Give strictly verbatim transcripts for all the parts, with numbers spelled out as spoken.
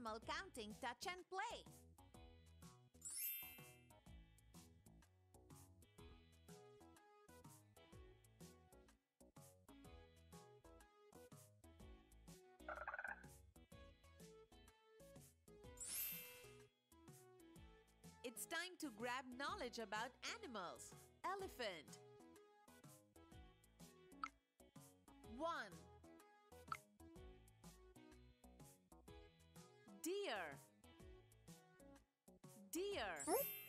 animal counting touch and play. It's time to grab knowledge about animals. Elephant. One. Deer. Deer.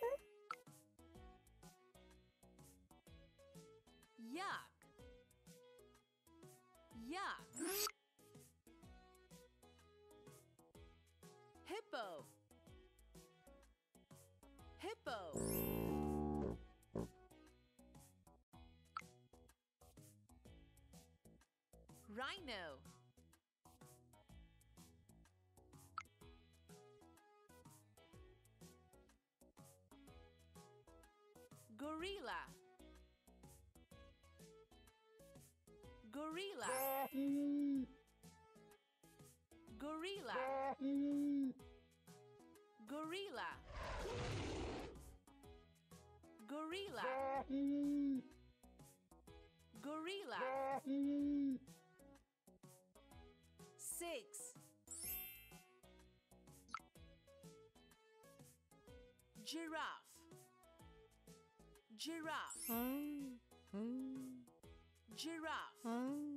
Yak. Yak. Hippo. Hippo. Rhino. Gorilla. Gorilla. Gorilla. Gorilla. Gorilla. Gorilla. Six. Giraffe. Giraffe. Giraffe.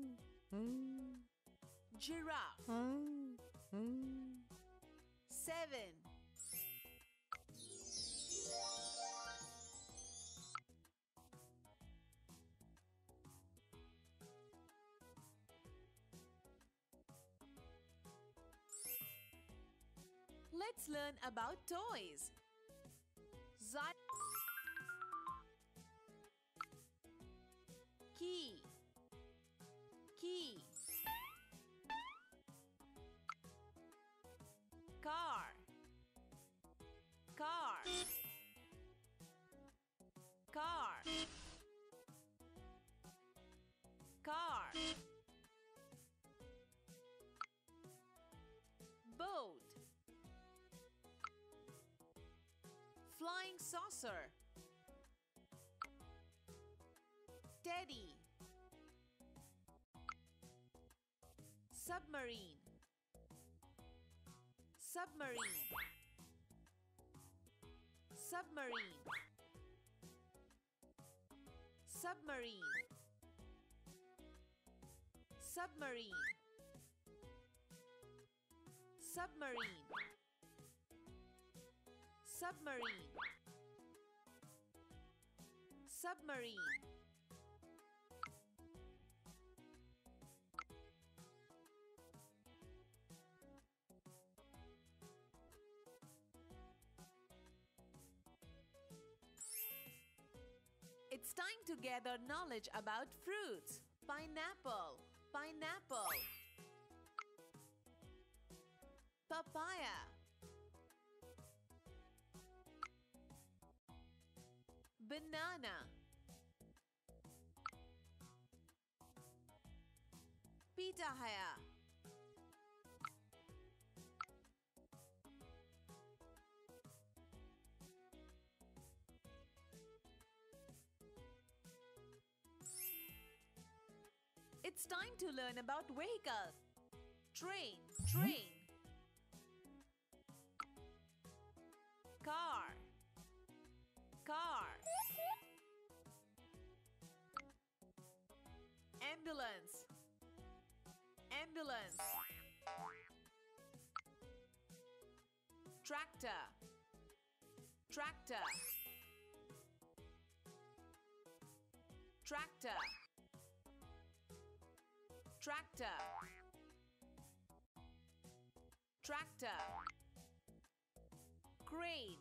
Giraffe. Seven. Let's learn about toys. Zy Key. Key. Car. Car. Car. Car. Boat. Flying saucer. Teddy. Submarine. Submarine. Submarine. Submarine. Submarine. Submarine. Submarine. Submarine. It's time to gather knowledge about fruits. Pineapple. Pineapple. Papaya. Banana. Pitahaya. It's time to learn about vehicles. Train. Train. Car. Car. Ambulance. Ambulance. Tractor. Tractor. Tractor. Tractor. Tractor. Crane.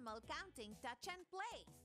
Animal counting touch and play.